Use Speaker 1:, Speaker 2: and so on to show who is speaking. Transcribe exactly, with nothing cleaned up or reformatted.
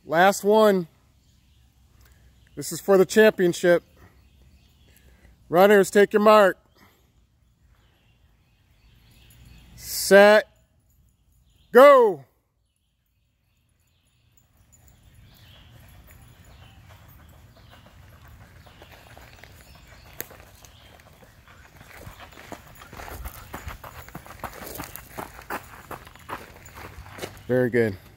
Speaker 1: Last one. This is for the championship. Runners, take your mark. Set. Go. Very good.